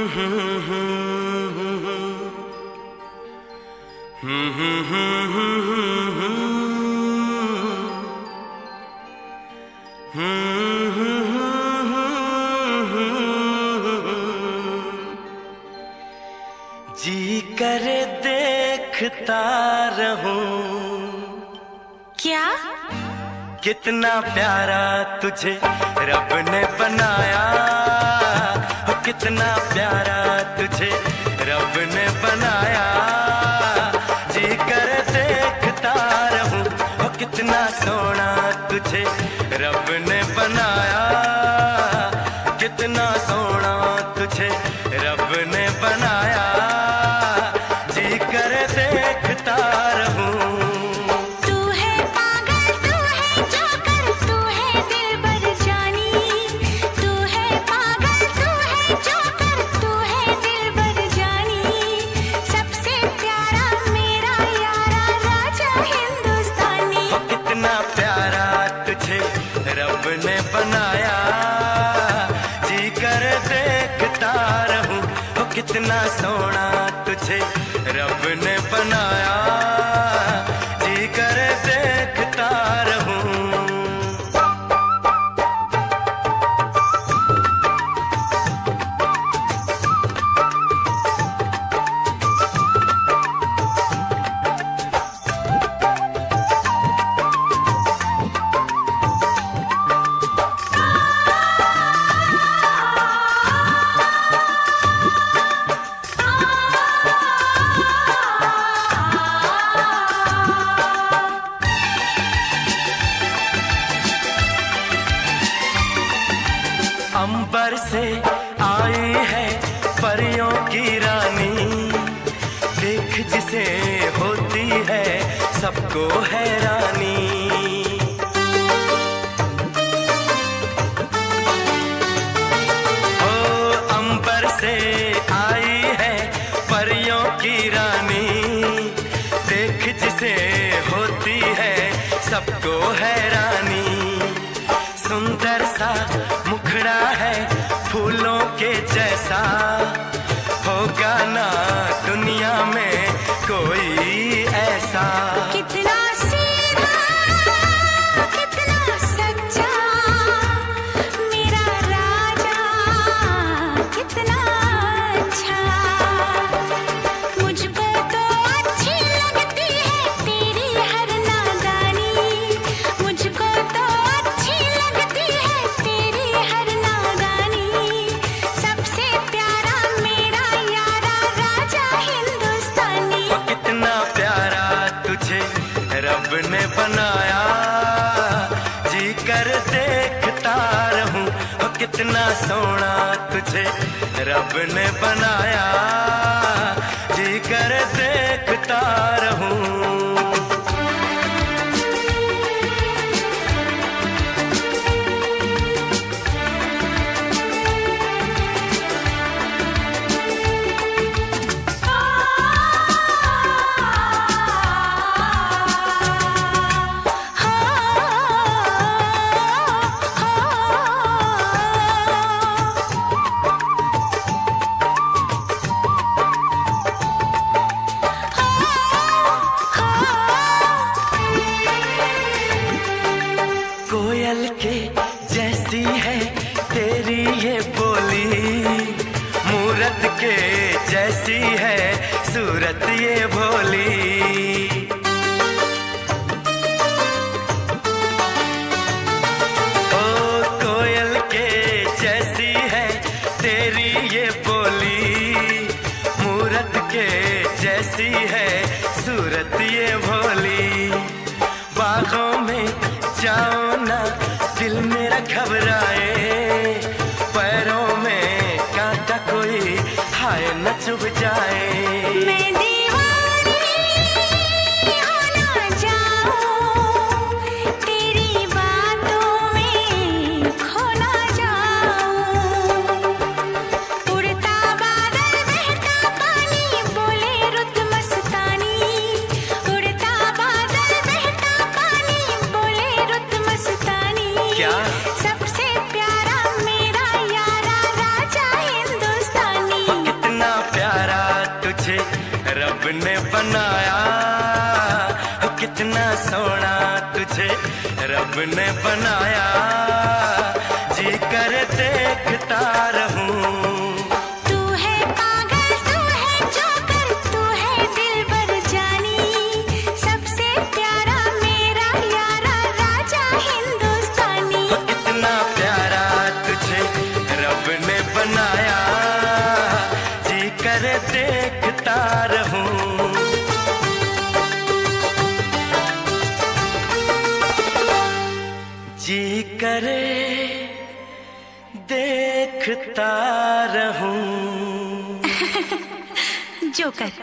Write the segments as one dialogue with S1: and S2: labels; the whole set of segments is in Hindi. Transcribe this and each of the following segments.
S1: जी करे देखता रहूं।
S2: क्या?
S1: कितना प्यारा तुझे रब ने बनाया, कितना प्यारा तुझे रब ने बनाया। जी करे देखता रहूं, कितना सोना तुझे रब ने बनाया, कितना सोना तुझे रब ने बनाया। जी करे देखता रहूं।
S2: तू है पागल, तू है जोकर, तू है दिलबर जानी। तू है पागल, तू है जोकर, तू है दिलबर जानी। सबसे प्यारा मेरा यारा राजा हिंदुस्तानी।
S1: कितना प्यारा तुझे रब ने बनाया, जी कर देखता रहूं। कितना सोना तुझे रब ने बनाया, जी कर देखता रहूं। अंबर से आई है परियों की रानी, देख जिसे होती है सबको हैरानी। ओ अंबर से आई है परियों की रानी, देख जिसे होती है सबको हैरानी। सुंदर सा मुखड़ा है फूलों के जैसा, होगा ना दुनिया में कोई ऐसा।
S2: कितना सीधा, कितना सच्चा मेरा राजा, कितना अच्छा। मुझको तो अच्छी लगती है तेरी हर नादानी। मुझको तो अच्छी लगती है तेरी हर नादानी। सबसे प्यारा मेरा यारा राजा हिंदुस्तानी।
S1: कितना प्यारा तुझे रब ने बनाया, जी कर देखता रहूं। कितना सोना तुझे रब ने बनाया, जी कर देखता रहूं। कोयल के जैसी है तेरी ये बोली, मूरत के जैसी है सूरत ये भोली। ओ कोयल के जैसी है तेरी ये बोली, मूरत के जैसी है सूरत ये भोली। बागों में जाओ ना दिल मेरा घबराए, पैरों में कांटा कोई हाय न चुभ जाए।
S2: मैं दीवानी हो ना जाऊं, तेरी बातों में खो ना जाऊं। उड़ता बादल बहता पानी बोले रुत मस्तानी। उड़ता बादल बहता पानी बोले रुत मस्तानी।
S1: क्या?
S2: सबसे प्यारा मेरा यारा राजा हिंदुस्तानी।
S1: ने बनाया, कितना सोना तुझे रब ने बनाया, जी कर देखता रहूं।
S2: तू है पागल, तू है जोकर, तू है दिलबर जानी, सबसे प्यारा मेरा यारा राजा हिंदुस्तानी।
S1: कितना प्यारा तुझे रब ने बनाया, जी कर देखता रहूं। जी करे देखता रहूं।
S2: जोकर।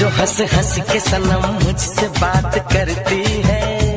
S1: जो हंस हंस के सनम मुझसे बात करती है,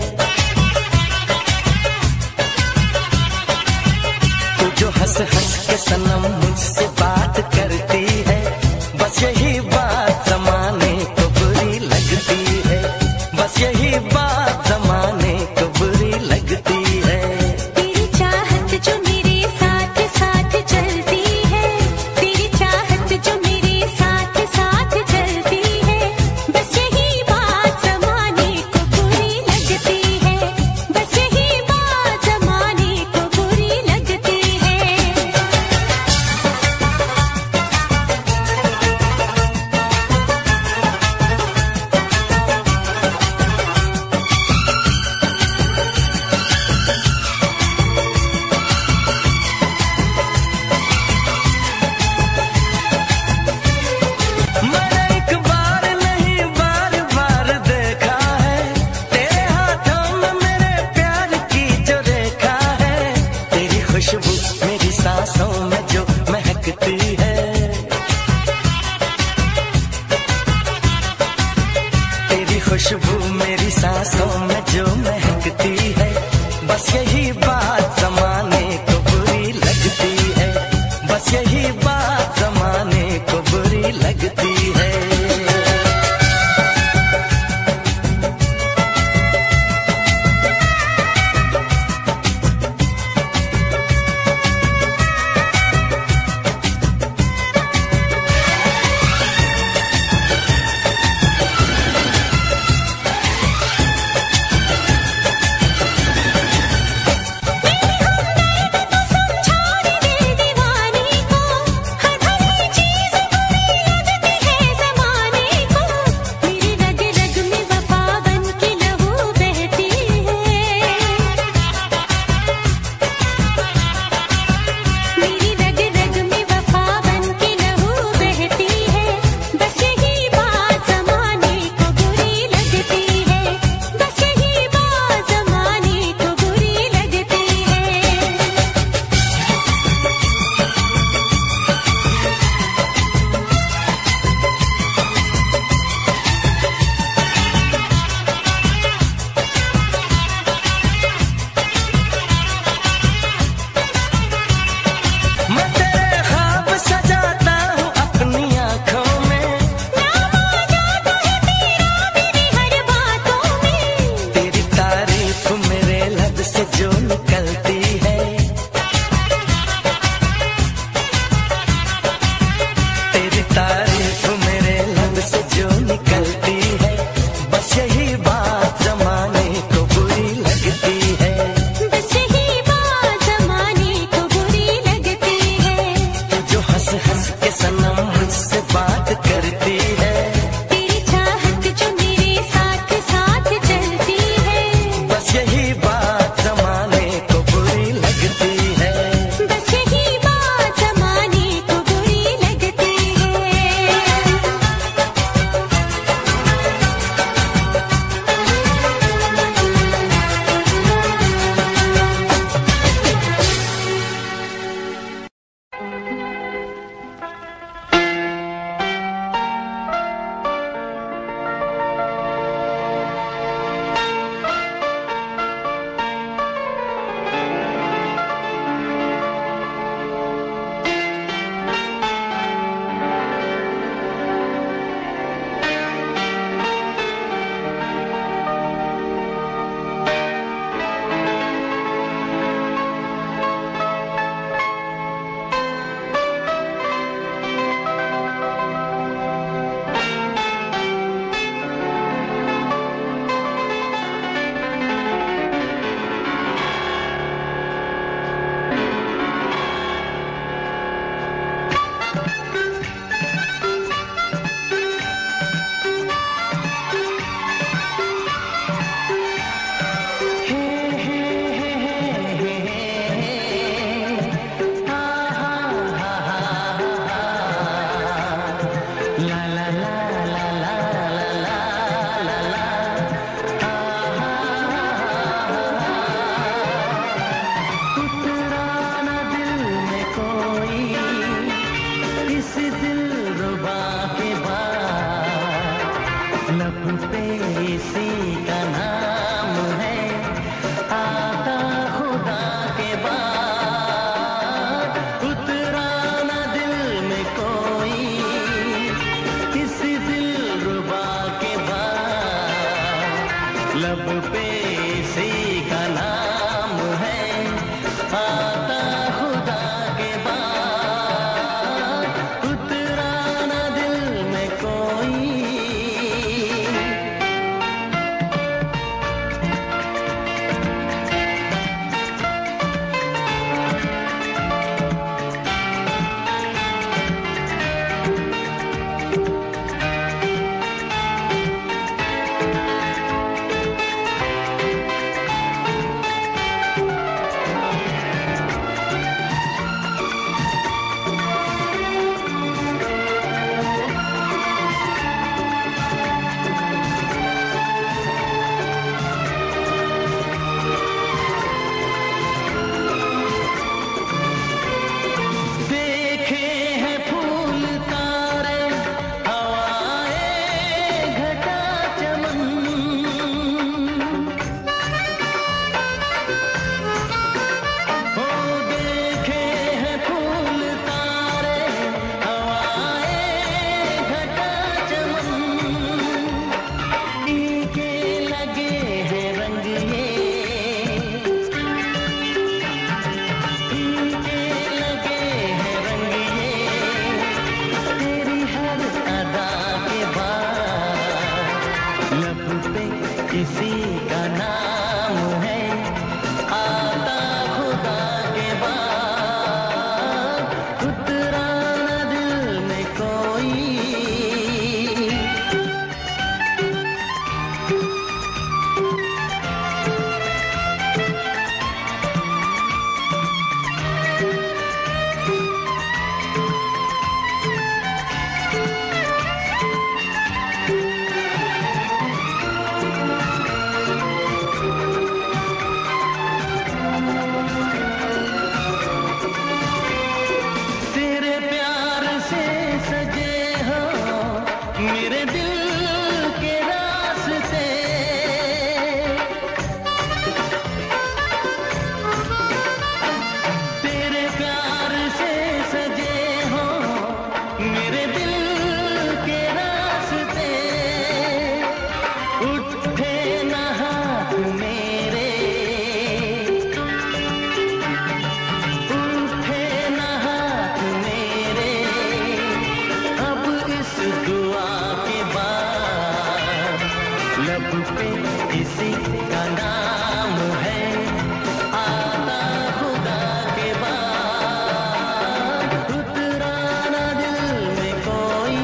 S1: तू जो हंस हंस के सनम मुझसे बात करती है, बस यही बात जमाने को बुरी लगती है, बस यही बात जमाने को बुरी लगती है।
S2: तेरी चाहत जो मेरे साथ साथ चलती है, तेरी चाहत जो मेरे साथ साथ चलती है, बस यही बात जमाने को बुरी लगती है, बस यही बात जमाने को बुरी लगती है।
S1: मैंने एक बार नहीं बार बार देखा है, तेरे हाथों में मेरे प्यार की जो रेखा है, तेरी खुशबू मेरी सांसों में जो महकती है, तेरी खुशबू मेरी सांसों में जो महकती है, बस यही बात जमाने को बुरी लगती है, बस यही बात जमाने को बुरी लगती है।
S2: समझा दे दीवानी को, हर भली चीज बुरी लगती
S1: लब पे इसी का नाम है, आता खुदा के बाद, उतरा न दिल में कोई। किसी का नाम है, आता खुदा के बाद, उतरा न दिल में कोई। मेरे दिल के रास्ते, तेरे प्यार से सजे हो मेरे दिल के रास्ते, उठे न हाथ मेरे, उठे न हाथ मेरे, अब इस दुआ के बाद, लब पे किसी का नाम है, आता खुदा के बाद, उतरा न दिल में कोई।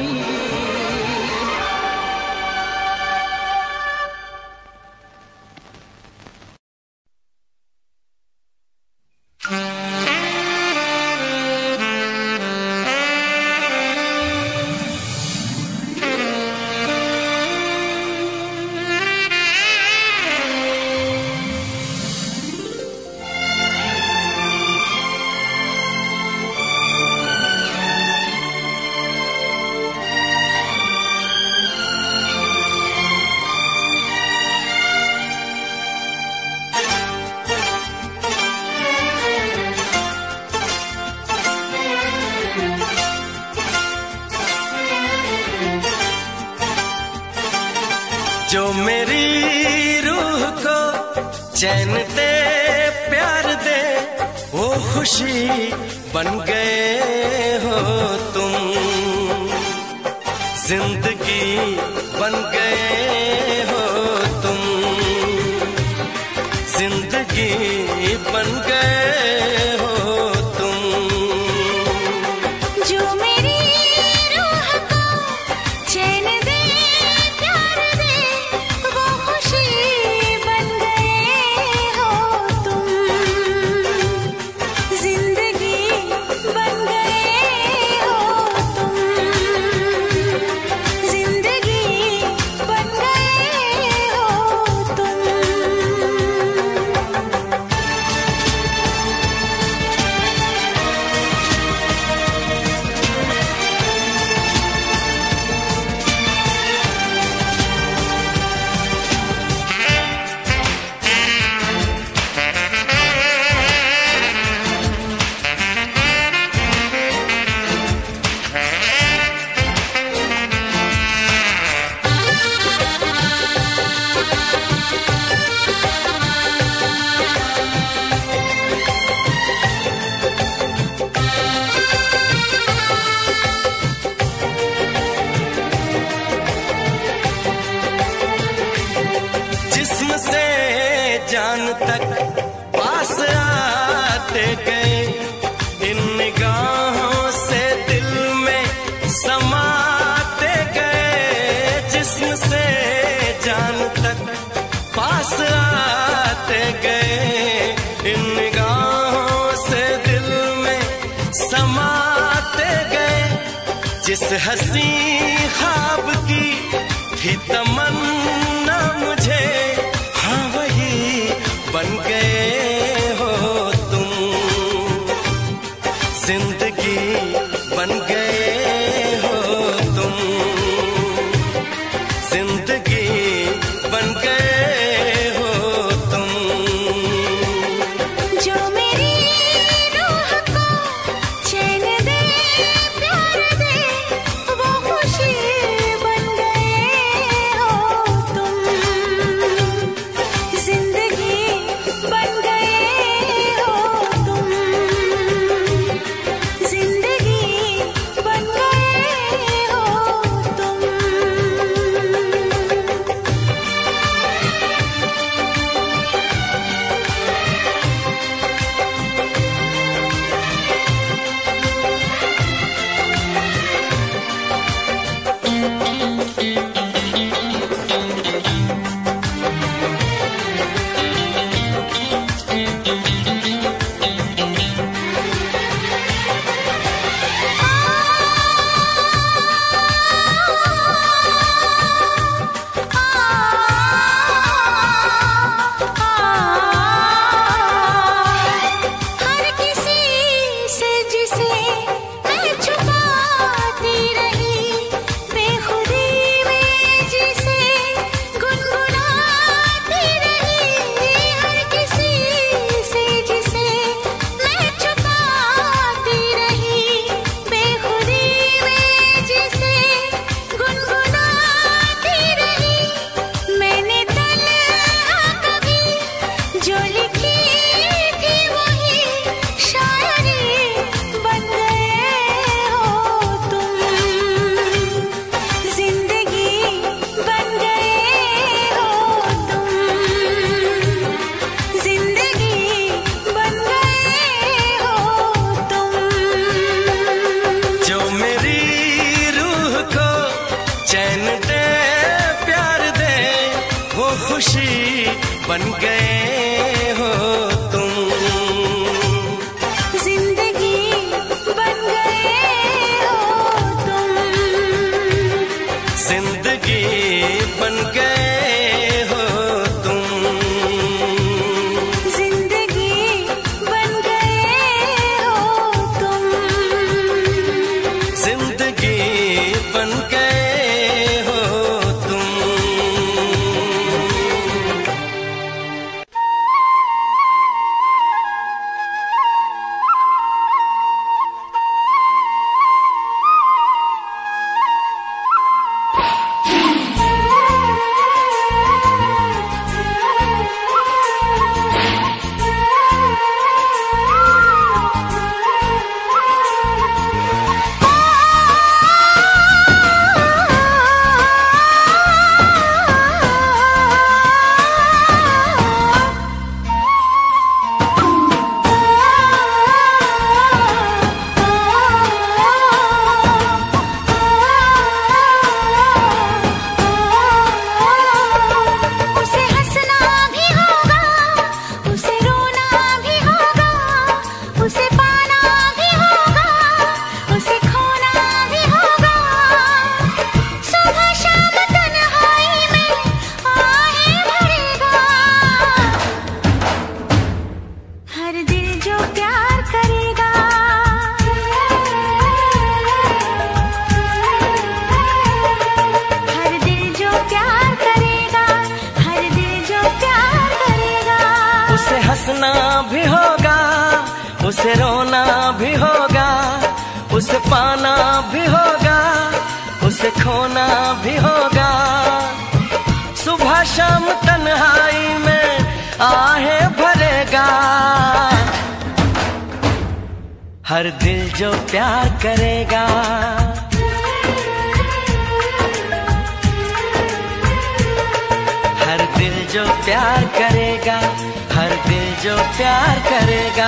S1: जो मेरी रूह को चैन दे, प्यार दे, वो खुशी बन गए हो तुम, जिंदगी बन गए हो तुम, जिंदगी बन गए हो तुम।
S2: जो मेरी रूह को चैन दे, प्यार दे, वो खुशी बन गए हो तुम, जिंदगी बन गए हो तुम, जिंदगी बन गए हो तुम।
S1: जिस्म से जान तक पास आते गए, इन निगाहों से दिल में समाते गए। जिस्म से जान तक पास आते गए, इन निगाहों से दिल में समाते गए। जिस हंसी ख्वाब की थी तमन्ना मुझे, हाँ वही बन गए हो तुम। जिंदगी बन गए हो तुम, जिंदगी बन गए हो तुम।
S2: जो मेरी रूह को चैन दे, प्यार दे, वो खुशी बन गए हो तुम। जिंदगी बन गए हो तुम, जिंदगी बन गए हो तुम। हर किसी से जिसे मैं छुपाती रही, बेखुदी में जिसे गुनगुनाती रही। हर किसी से जिसे मैं छुपाती रही, बेखुदी में जिसे गुनगुनाती रही। मैंने तन्हा कभी जो लिखी थी वही शायरी बन गए हो तुम। जिंदगी बन गए हो तुम, जिंदगी बन गए हो तुम।
S1: जो मेरी रूह को चैन दे, प्यार दे, वो खुशी बन गए हो तुम।
S2: जिंदगी बन गए हो तुम,
S1: जिंदगी बन गए हो तुम।
S2: जिंदगी बन गए हो तुम।
S1: जिंदगी बन गए हो तुम।
S2: उसे हंसना भी होगा, उसे रोना भी होगा, उसे पाना भी होगा, उसे खोना भी होगा। सुबह शाम तन्हाई में आहें भरेगा। हर दिल जो प्यार करेगा, हर दिल जो प्यार करेगा, हर दिल जो प्यार करेगा।
S1: उसे हंसना भी होगा, उसे रोना भी होगा, उसे पाना भी होगा, उसे खोना भी होगा। सुबह शाम तन्हाई में आहें भरेगा। हर दिल जो प्यार करेगा, हर दिल जो प्यार करेगा, हर दिल जो प्यार करेगा।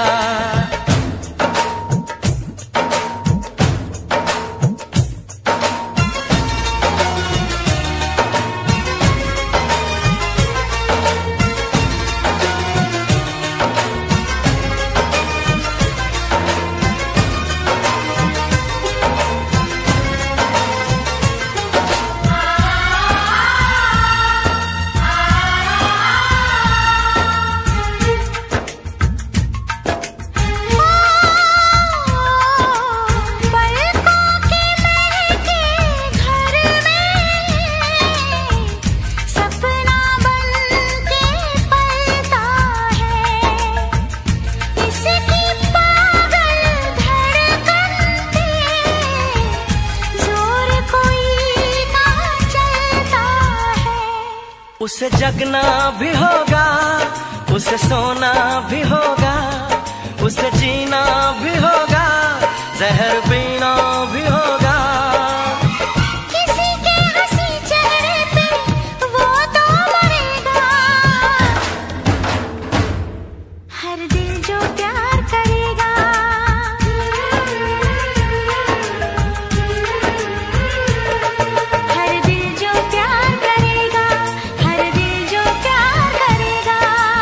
S1: उसे जगना भी होगा, उसे सोना भी होगा, उसे जीना भी होगा, जहर पीना भी होगा।
S2: किसी के हंसी चेहरे पे वो तो मरेगा। हर दिल जो प्यार करेगा, हर दिल जो प्यार करेगा, हर दिल जो प्यार करेगा।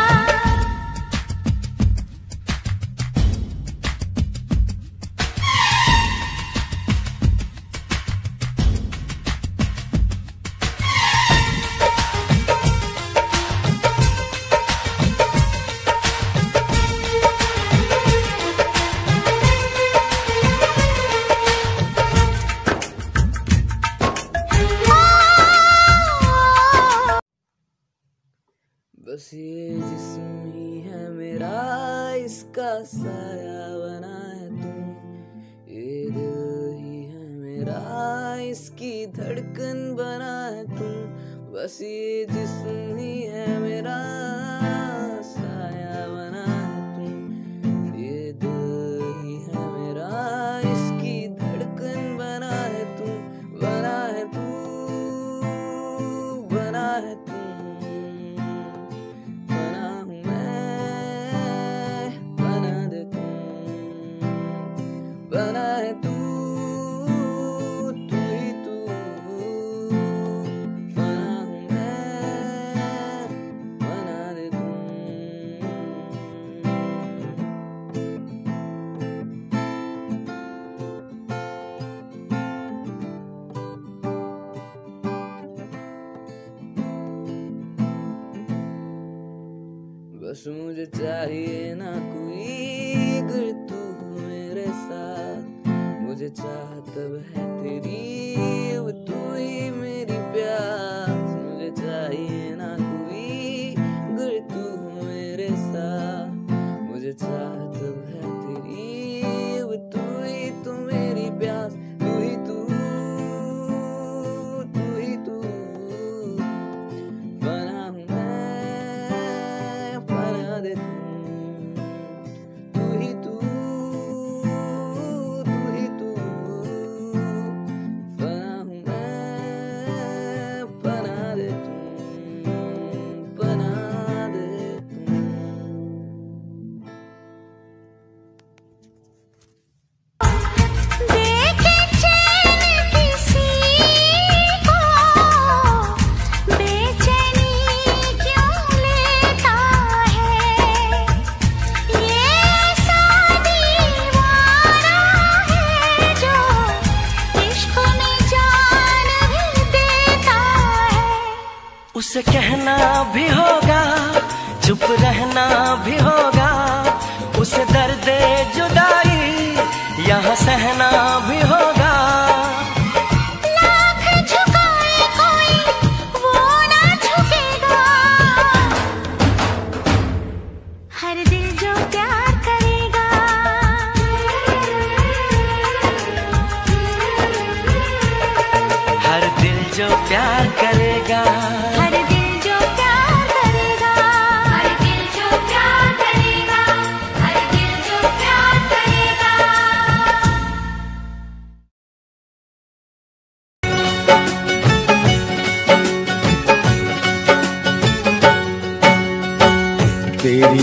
S3: बस ये जिस्म ही है मेरा, इसका साया बना है तू। ये दिल ही है मेरा, इसकी धड़कन बना है तू। बस ये जिस्म ही है मेरा, साया बना है तू। ये दिल ही है मेरा, इसकी धड़कन बना है तू। बना है तू, बना है तू। बना है तू, तू ही तू। बना हूँ मैं, बना दे तू। बस मुझे चाहिए ना कोई, अगर तू मेरे साथ। मुझे चाह तब है तेरी, अब तू ही मेरी प्यास। मुझे चाहिए ना कोई, अगर तू मेरे साथ। मुझे चाह तब है तेरी, अब तू ही तो मेरी प्यास। तू ही तू, तू ही तू। बना हूँ मैं, बना दे तू। तू ही तू, तू ही तू। बना हूँ मैं, बना दे तू। बना दे तू।
S2: देखे चैन किसी को, बेचैनी क्यों लेता है। ये ऐसा दीवाना है जो इश्क में जान भी देता है।
S1: उसे कहना भी होगा, चुप रहना भी होगा, उसे दर्द जुदाई यहाँ सहना भी होगा।
S2: लाख झुकाए कोई वो ना झुकेगा। हर दिल जो प्यार करेगा,
S1: हर दिल जो प्यार करेगा।
S2: हर दिल जो प्यार करेगा, हर दिल जो प्यार करेगा, हर दिल जो प्यार करेगा।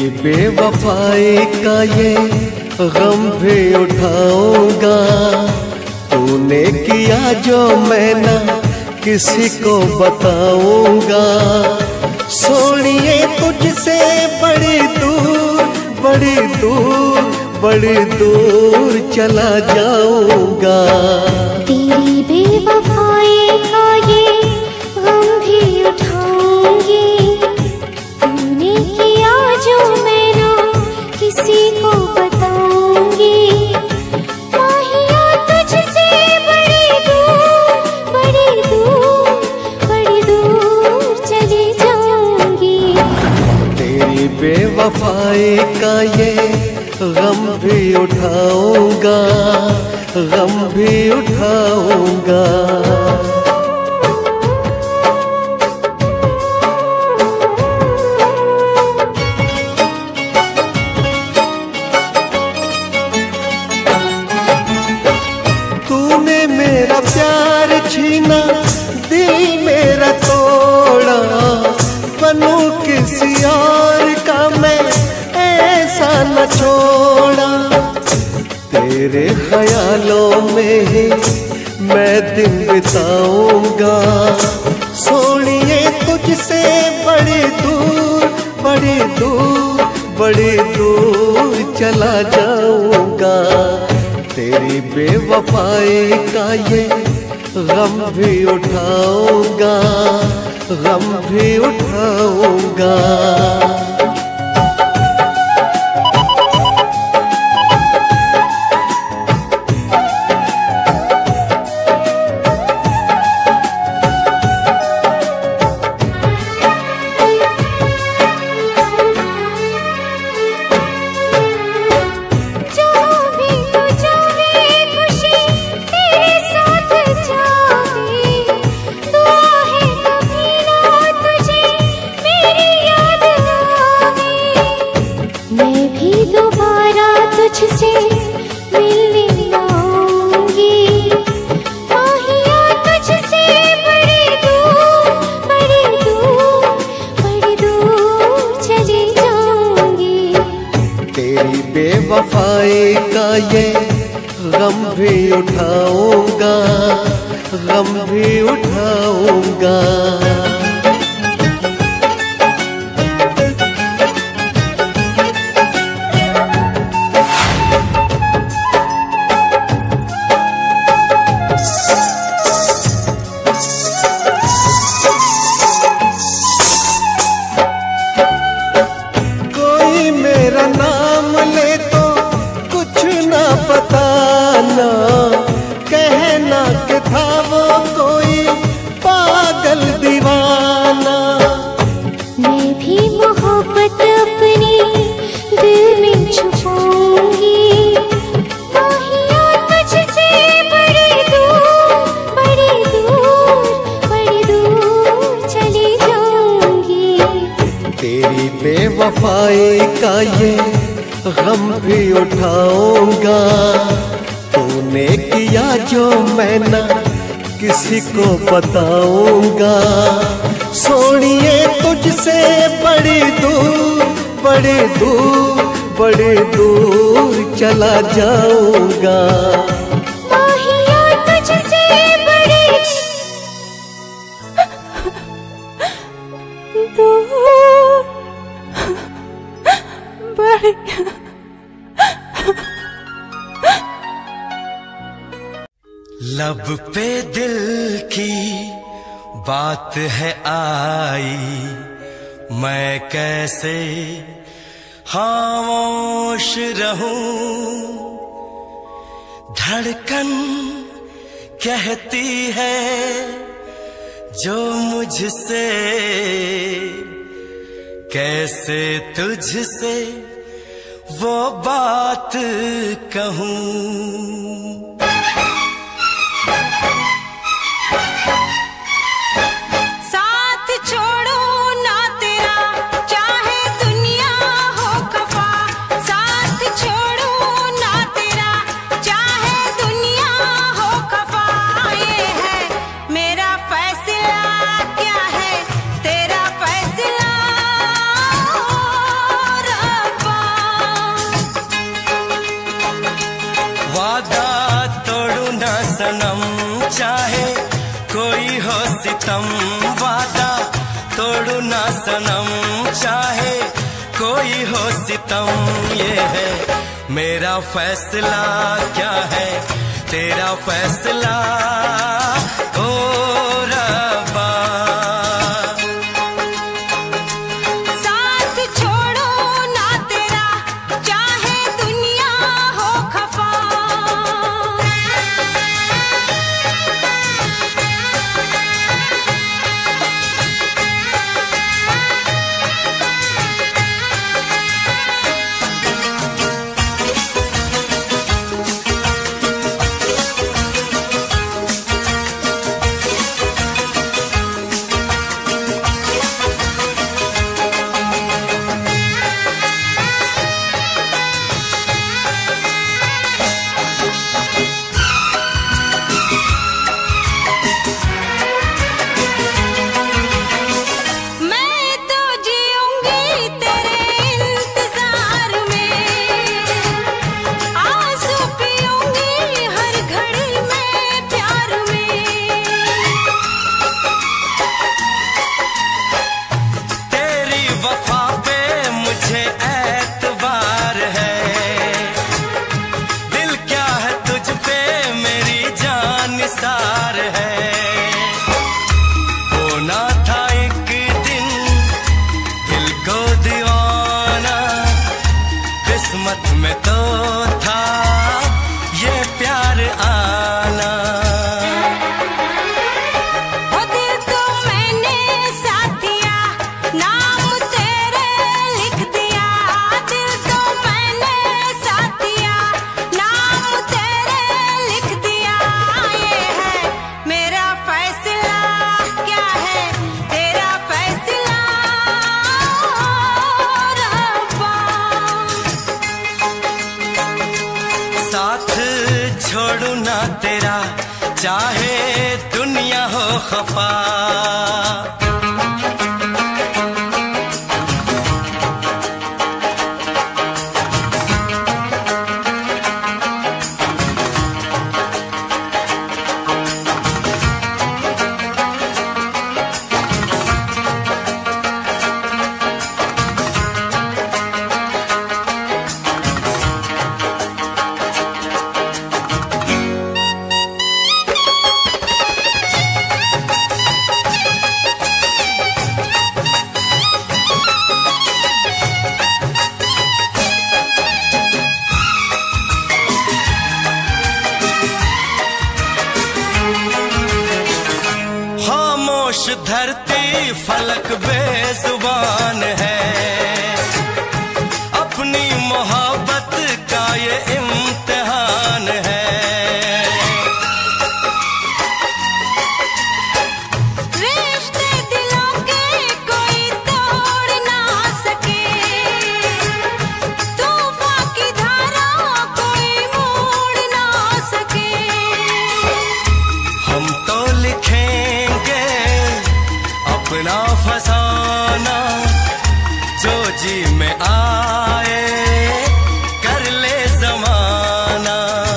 S4: तेरी बेवफाई का ये गम भी उठाऊंगा, तूने किया जो मैं ना किसी को बताऊंगा। सोनिए तुझसे बड़ी दूर बड़ी दूर बड़ी दूर चला जाऊंगा।
S2: तेरी बेवफाई का ये गम भी उठाऊंगी, तूने किया जो मैं ना किसी को बताऊंगी। माहिया तुझसे बड़ी दूर बड़ी दूर बड़ी दूर चली जाऊंगी।
S4: तेरी बेवफाई का ये गम भी उठाऊंगा, गम भी उठाऊंगा। तूने मेरा प्यार छीना, दिल मेरा तोड़ा, बनूं किसी और का मैं ऐसा न छोड़ा। तेरे ख्यालों में ही मैं दिन बिताऊंगा। सोनिए तुझसे बड़ी दूर बड़ी दूर बड़ी दूर चला जाऊंगा। तेरी बेवफाई का ये गम भी उठाऊंगा, गम भी उठाऊंगा। बेवफाई का ये गम भी उठाऊंगा, गम भी उठाऊंगा। कोई मेरा नाम ले तो कुछ ना बताना, कहना कि था वो कोई पागल दीवाना।
S2: मैं भी मोहब्बत अपनी दिल में छुपाऊंगी। माहिया तुझसे बड़ी दूर बड़ी दूर बड़ी दूर चली जाऊंगी।
S4: तेरी बेवफाई का ये गम भी उठाऊंगा। तूने किया जो मैं ना किसी को बताऊंगा। सोनिए तुझसे बड़ी दूर बड़ी दूर बड़ी दूर चला जाऊंगा।
S2: माहिया तुझसे बड़ी दूर बड़ी
S1: लब पे दिल की बात है आई, मैं कैसे खामोश रहूं। धड़कन कहती है जो मुझसे, कैसे तुझसे वो बात कहूं। सितम, वादा तोड़ू ना सनम, चाहे कोई हो सितम। ये है मेरा फैसला, क्या है तेरा फैसला ओ रब्बा।
S2: साथ छोड़ो ना तेरा, चाहे दुनिया हो खफा।
S1: में तो था ये प्यार आना।
S2: वो दिल तो मैंने साथ दिया, नाम तेरे लिख दिया। दिल तो मैंने साथ दिया, नाम तेरे लिख दिया। ये है मेरा फैसला, क्या है तेरा फैसला रब्बा।
S1: साथ छोड़ू ना तेरा, चाहे दुनिया हो खफा। खामोश धरती फलक बेजुबान है, अपनी मोहब्बत का ये इम्तिहान है।
S2: रिश्ते दिलों के कोई तोड़ ना सके, तूफान की धारा कोई मोड़ ना सके।
S1: हम तो लिखेंगे अपना फसाना, जो जी में आए कर ले जमाना।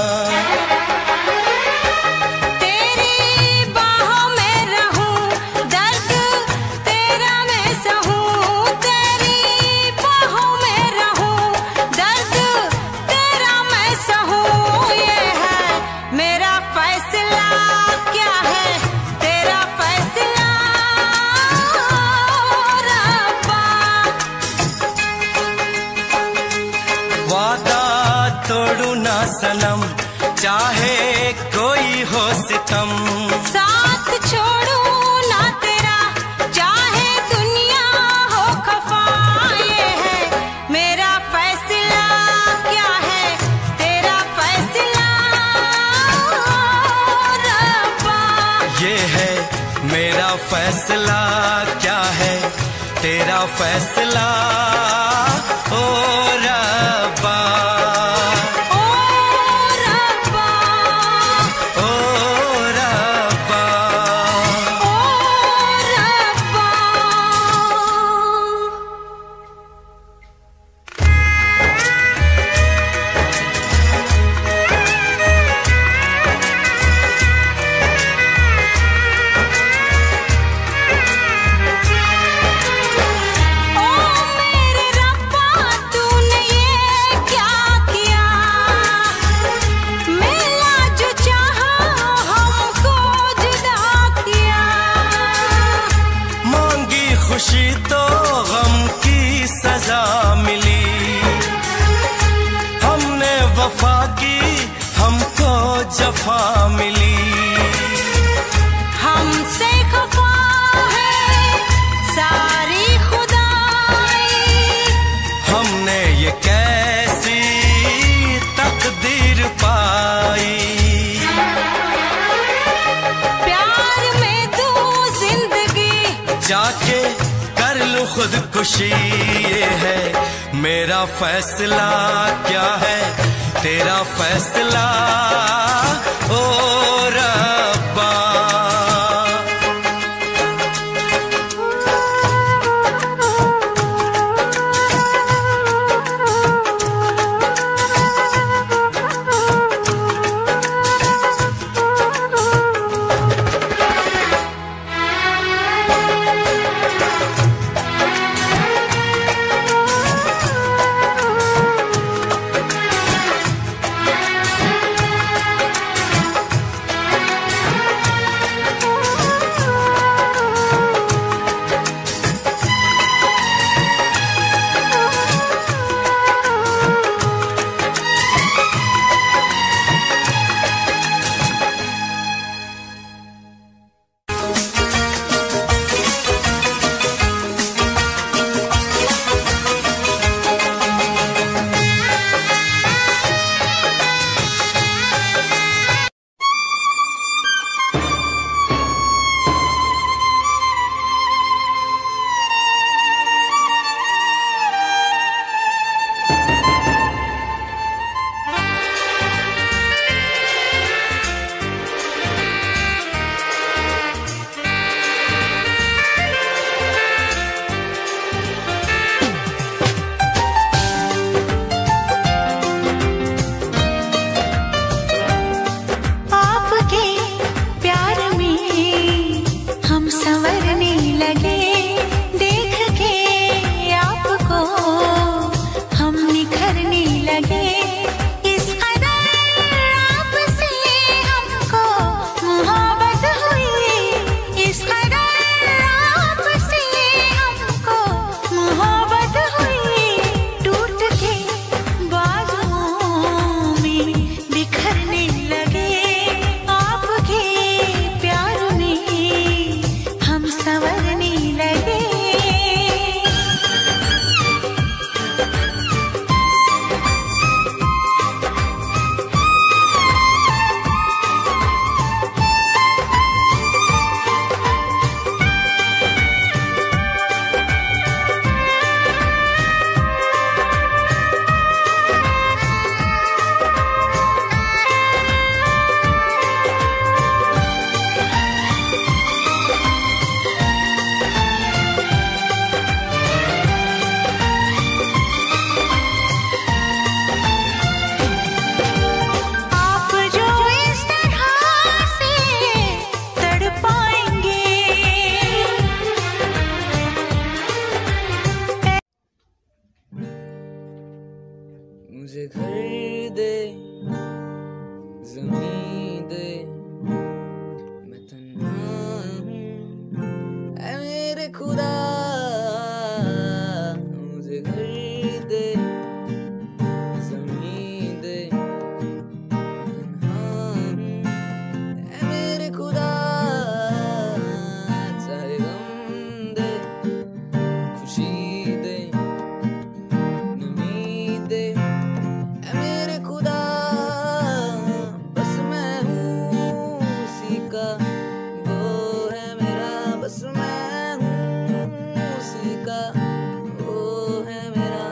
S2: तेरी बाहों में रहूं, दर्द तेरा मैं सहूं। तेरी बाहों में रहूं, दर्द तेरा मैं सहूं। ये है मेरा फैसला, क्या है तेरा फैसला रब्बा।
S1: वादा तोड़ू ना सनम, चाहे कोई हो सितम।
S2: साथ छोड़ू ना तेरा, चाहे दुनिया हो खफा। ये है मेरा फैसला, क्या है तेरा फैसला रब्बा।
S1: ये है मेरा फैसला, क्या है तेरा फैसला ओ रब्बा।
S2: ओ रब्बा,
S1: ओ रब्बा,
S2: ओ रब्बा।
S1: खुशी तो गम की सजा मिली। हमने वफा की, हमको जफा मिली।
S2: हमसे खफा है सारी खुदाई,
S1: हमने ये कैसी तकदीर पाई।
S2: प्यार में तू जिंदगी
S1: जाके कर लूं खुदकुशी, ये है मेरा फैसला। क्या है तेरा फैसला ओ रब्बा।
S3: मुझे घर दे, ज़मीं दे, मैं तन्हा हूँ ऐ मेरे खुदा। मुझे घर दे, ज़मीं दे, मैं तन्हा हूँ ऐ मेरे खुदा। चाहे गम दे, खुशी दे, नमी दे, मेरे खुदा। बस मैं हूँ उसी का, वो है मेरा। बस मैं हूँ उसी का, वो है मेरा।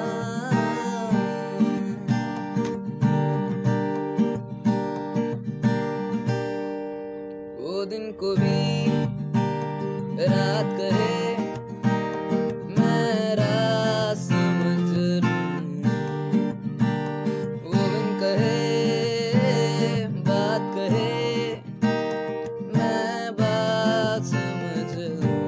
S3: वो दिन को भी रात कहे, मैं रात समझ लूँ। वो दिन कहे, बात कहे, मैं बात समझ लूँ।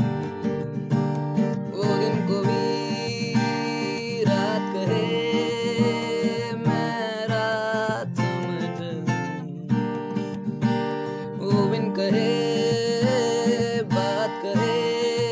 S3: वो दिन को भी रात कहे, मैं रात समझ लूँ। वो दिन कहे, बात कहे,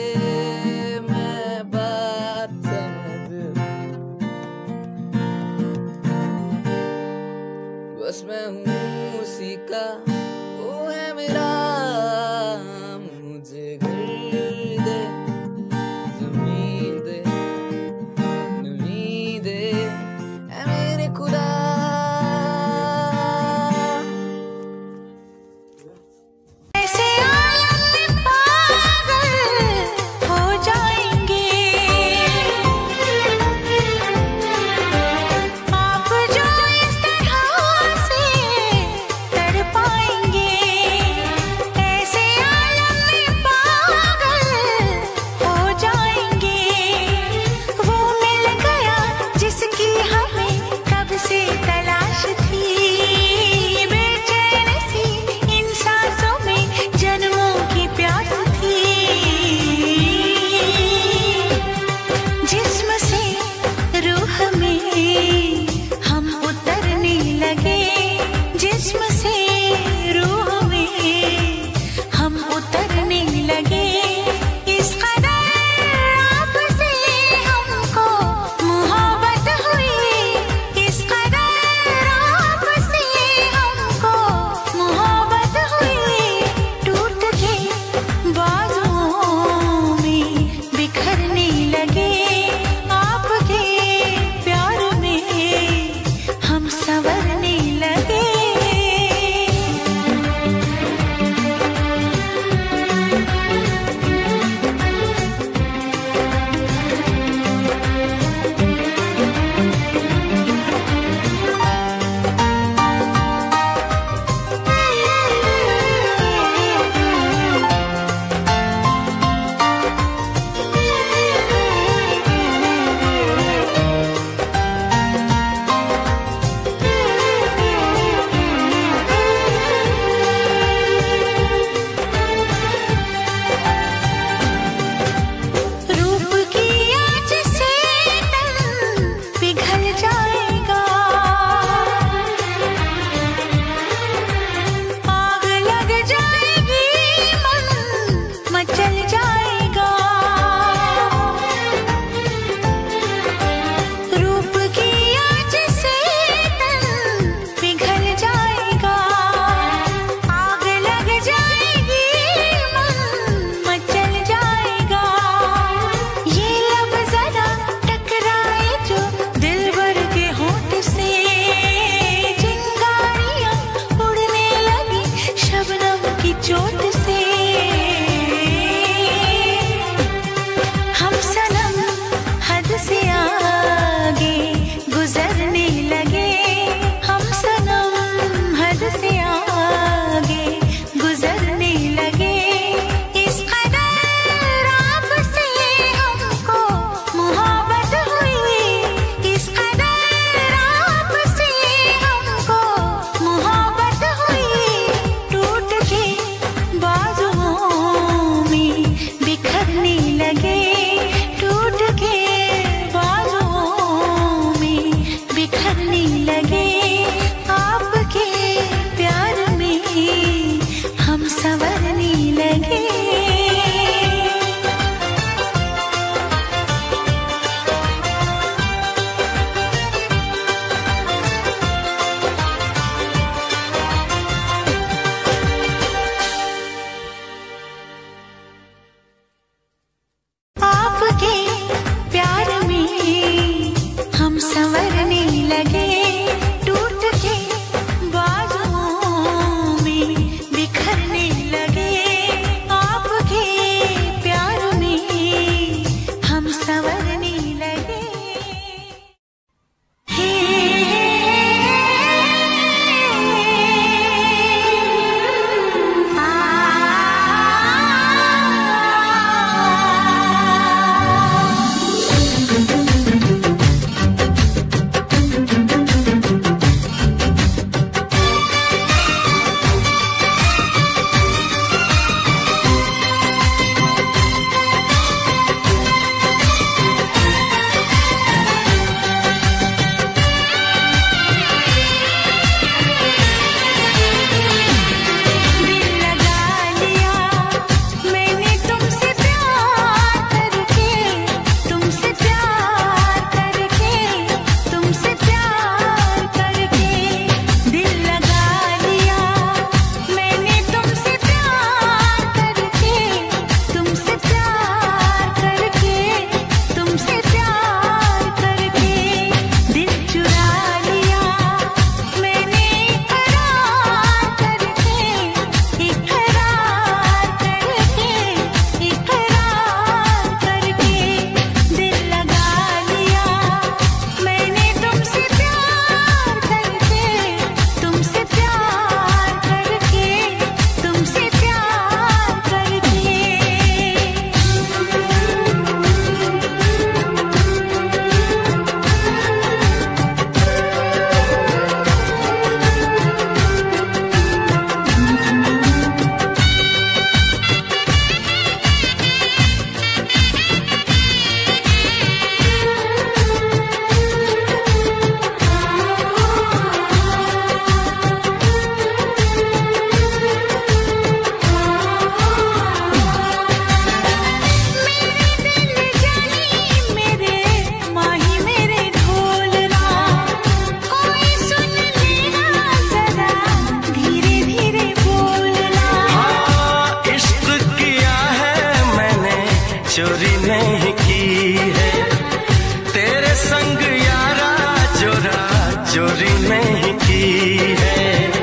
S1: चोरी नहीं की है, तेरे संग यारा चोरा चोरी नहीं की है।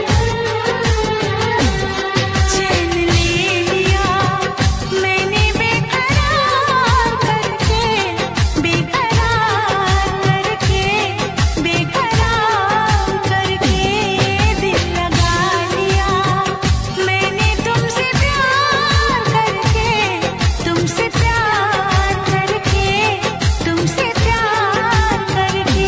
S2: चैन ले लिया मैंने बेकरार करके, बेकरार करके, बेकरार करके दिल लगा लिया मैंने तुमसे प्यार करके, तुमसे प्यार करके, तुमसे प्यार करके।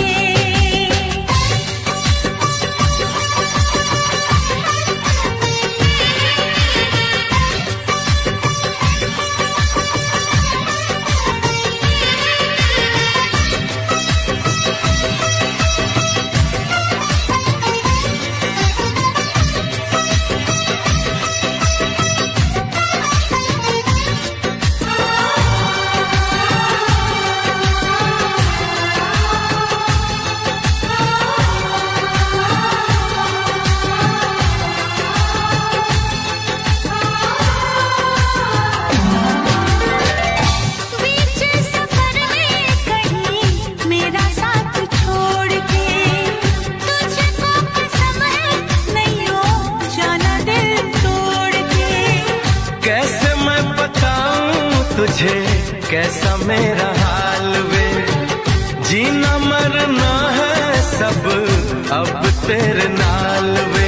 S2: बीच सफर में कहीं मेरा साथ छोड़ के, तुझको कसम है नहीं हो जाना दिल तोड़ के।
S1: कैसे मैं बताऊं तुझे कैसा मेरा हाल वे, जीना मरना है सब अब तेरे नाल वे।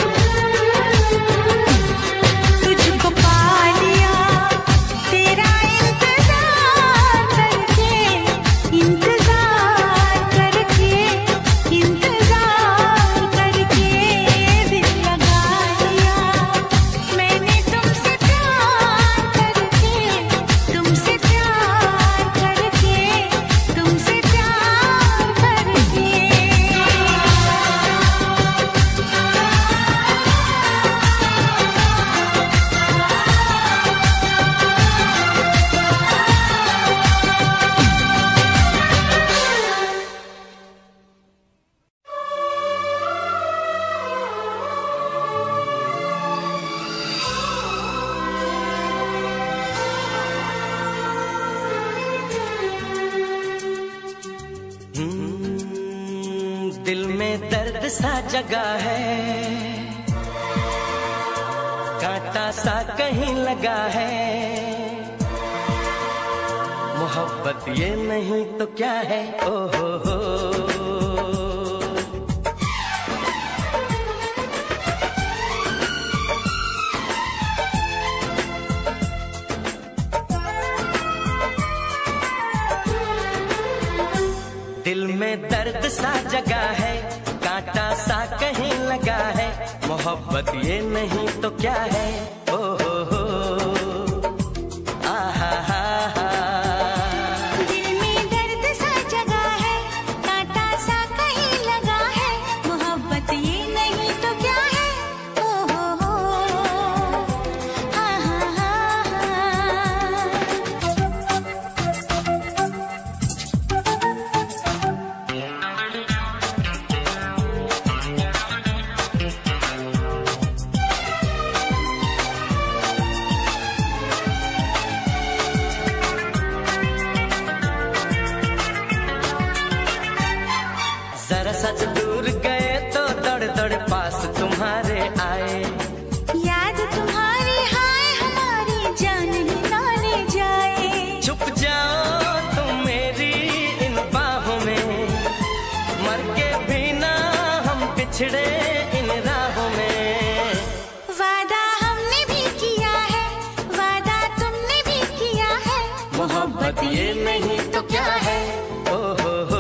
S2: तुझको पा लिया तेरा इंतजार करके, इंतजार करके, इंतजार करके दिल लगा लिया मैंने तुमसे प्यार करके, तुमसे प्यार करके, तुमसे प्यार करके।
S1: दिल में दर्द सा जगा है, कांटा सा कहीं लगा है, मोहब्बत ये नहीं तो क्या है। ओ हो दिल में दर्द सा जगा है, कांटा सा कहीं लगा है, मोहब्बत ये नहीं तो क्या है। ओ हो आहा हा हा।
S2: दिल में दर्द सा जगा है, कांटा सा कहीं लगा है, मोहब्बत ये नहीं तो क्या है। ओ हो हा हा हा
S1: जरा सच दूर गए तो दौड़ दौड़ पास तुम्हारे आए,
S2: याद तुम्हारी हाय हमारी जान ही ना ले जाए।
S1: छुप जाओ तुम मेरी इन बाहों में, मर के भी ना हम पिछड़े इन राहों में।
S2: वादा हमने भी किया है, वादा तुमने भी किया है,
S1: मोहब्बत ये नहीं तो क्या है। ओ हो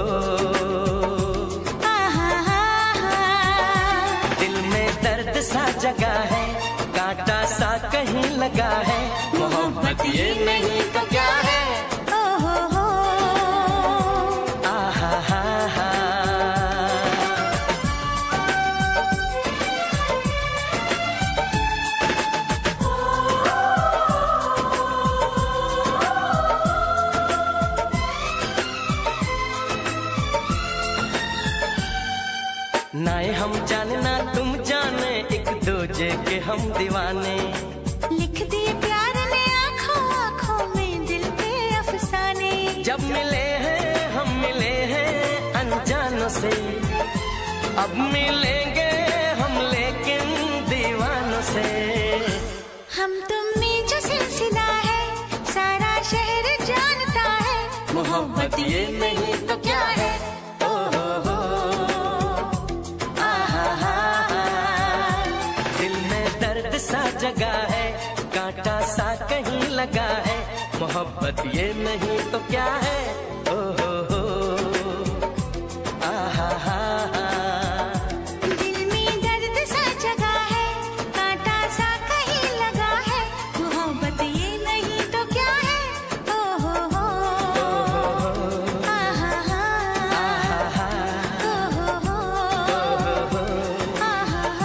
S2: आहा हा हा।
S1: दिल में दर्द सा जगा है, कांटा सा कहीं लगा है, मोहब्बत ये नहीं तो क्या है।
S2: ओ हो
S1: आहा हा हा। ना हम जाने ना तुम जाने, एक दूजे के हम दीवाने।
S2: लिख दिए प्यार ने आँखों आँखों में दिल पे
S1: जब मिले हैं हम मिले हैं अनजानों से, अब मिलेंगे हम लेकिन दीवानों से।
S2: हम तुम में जो सिलसिला है सारा शहर जानता है,
S1: मोहब्बत ये नहीं तो क्या है। ओ हो आहा, दिल में दर्द सा जगा है, कांटा सा कहीं लगा है, मोहब्बत ये नहीं तो क्या है। ओ हो आहा,
S2: दिल में दर्द सा जगा है, कांटा सा कहीं लगा है, मोहब्बत ये नहीं तो क्या है। ओ हो आहा, ओ हो आहा।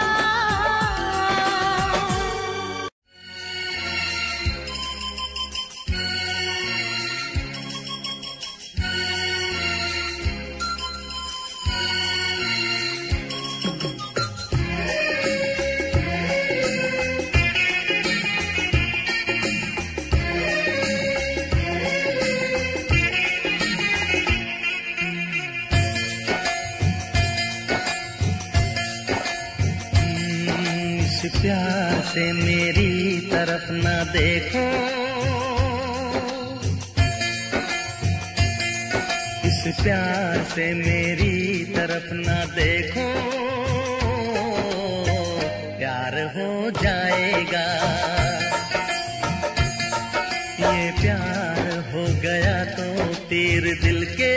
S5: इस प्यार से मेरी तरफ ना देखो, इस प्यार से मेरी तरफ ना देखो, प्यार हो जाएगा। ये प्यार हो गया तो तीर दिल के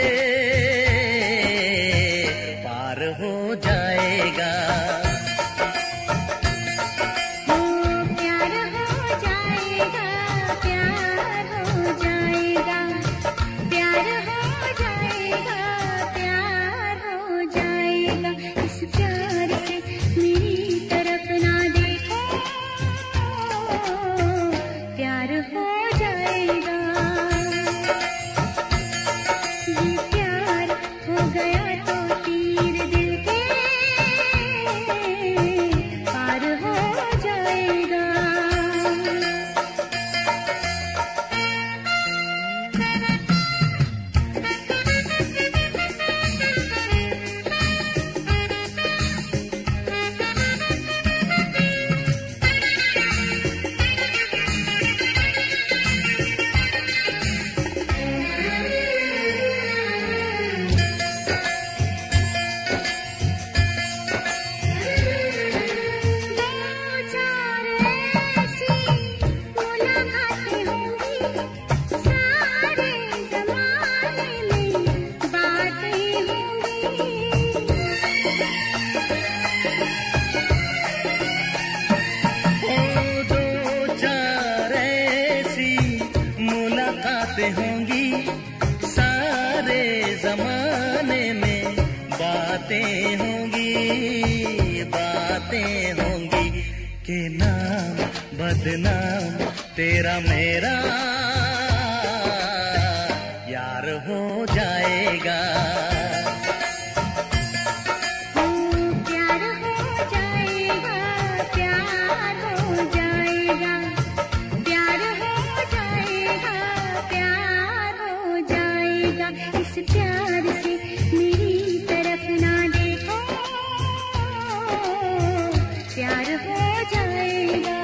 S5: पार हो जाएगा। होंगी सारे जमाने में, बातें होंगी बातें होंगी कि नाम बदनाम तेरा मेरा यार हो जाएगा।
S2: इस प्यार से मेरी तरफ ना देखो, प्यार हो जाएगा।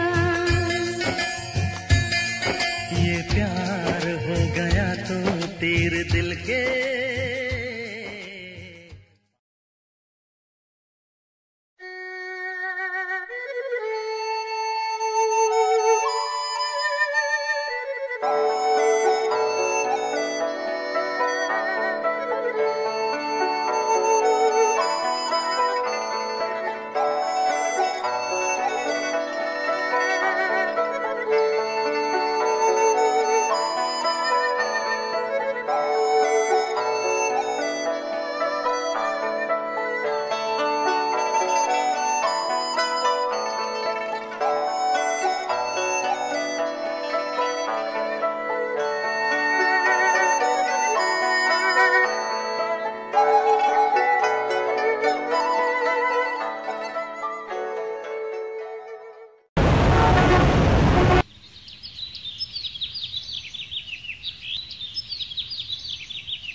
S5: ये प्यार हो गया तो तीर दिल के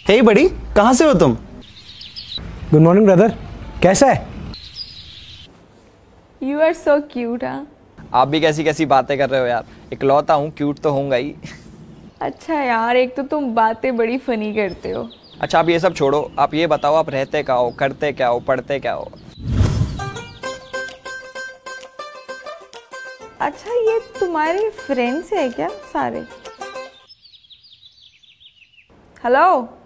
S6: हे बड़ी, कहाँ से हो तुम?
S7: गुड मॉर्निंग ब्रदर, कैसा है?
S8: You are so cute. हाँ,
S9: आप भी कैसी कैसी बातें कर रहे हो यार, इकलौता हूँ, क्यूट तो होऊंगा ही।
S8: अच्छा यार, एक तो तुम बातें बड़ी फनी करते हो।
S9: अच्छा आप ये सब छोड़ो, आप ये बताओ आप रहते क्या हो, करते क्या हो, पढ़ते क्या हो?
S8: अच्छा ये तुम्हारे फ्रेंड्स है क्या सारे? हेलो,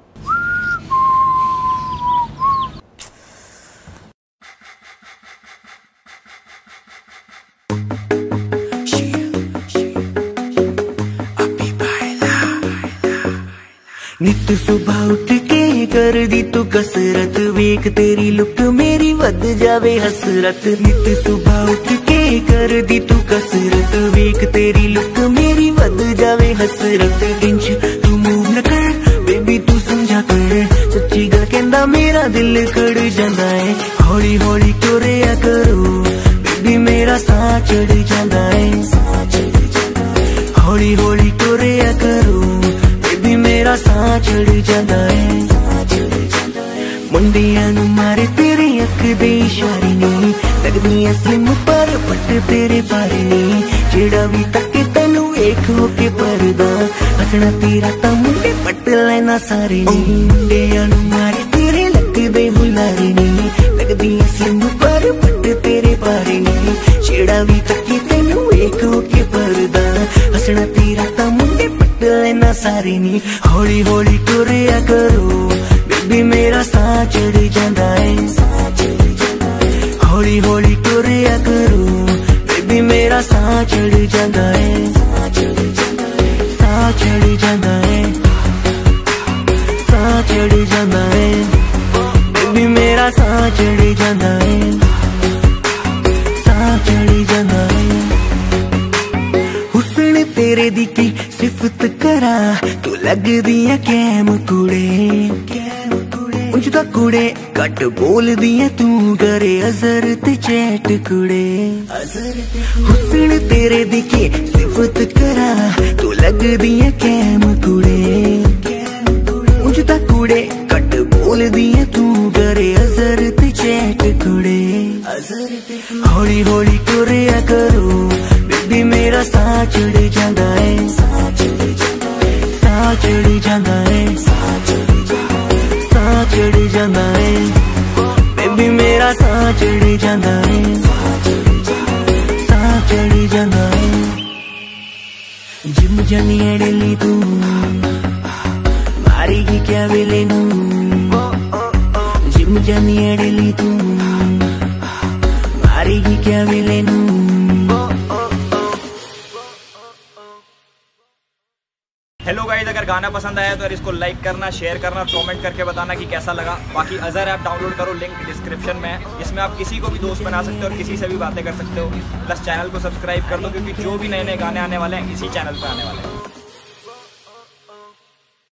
S1: नित सुबह उठ के कर दी तू कसरत, वेख तेरी लुक मेरी वध जावे हसरत। नित सुबह उठ के कर दी तू कसरत, वेख तेरी लुक मेरी वध जावे हसरत। इंच तू मूव न कर बेबी तू समझा कर, सच्ची गल कहंदा मेरा दिल कड़ जांदा है। हौली हौली टुरिया करो बेबी मेरा साह चढ़ जांदा है। हौली हौली टुरिया करो बेबी मेरा साह चढ़ जांदा है। मुंडियां नू मारे तेरे अख दे इशारे नी, लगदी स्लिम पर पट तेरे बारे नी। जेड़ा भी तके तैनू वेख हो के परदा, हसना तेरा तां मुंडे पट लेना सारे नी। मुंडियां नू मारे तेरे लगदे बुलारे नी, लगदी स्लिम पर पट तेरे बारे नी। जेड़ा भी तके तैनू वेख हो के परदा, हसना तेरा तां मुंडे पट लेना सारे नी। हौली हौली टुरिया करो बेबी मेरा साह चढ़ जांदा है। हौली हौली टुरिया करो बेबी मेरा साह चढ़ जांदा है। साह चढ़ जांदा है, साह चढ़ जांदा है बेबी मेरा साह चढ़ जांदा है। साह चढ़ जांदा है। हुस्न तेरे दी की सिफत करा, तू लगदी है कैम कुड़े। उंज दा कुड़े घट बोलदी है तू, करे अजर ते चैट कुड़े। हुस्न तेरे दी की सिफत करा, तू लगदी है कैम कुड़े। उंज दा कुड़े घट बोलदी है तू, करे अजर ते चैट कुड़े। हौली हौली टुरिया करो बेबी मेरा साह चढ़ जांदा है। साह चढ़ जांदा है, साह चढ़ जांदा है बेबी मेरा साह चढ़ जांदा है। साह चढ़ जांदा है। जिम जानी है डेली तू, मारेगी क्या वेले नू। जिम जानी है डेली तू, मारेगी क्या वेले नू।
S9: हेलो गाइस, अगर गाना पसंद आया तो यार इसको लाइक करना, शेयर करना, कमेंट करके बताना कि कैसा लगा। बाकी अजहर ऐप डाउनलोड करो, लिंक डिस्क्रिप्शन में है। इसमें आप किसी को भी दोस्त बना सकते हो और किसी से भी बातें कर सकते हो। प्लस चैनल को सब्सक्राइब कर दो, क्योंकि जो भी नए नए गाने आने वाले हैं इसी चैनल पर आने वाले हैं।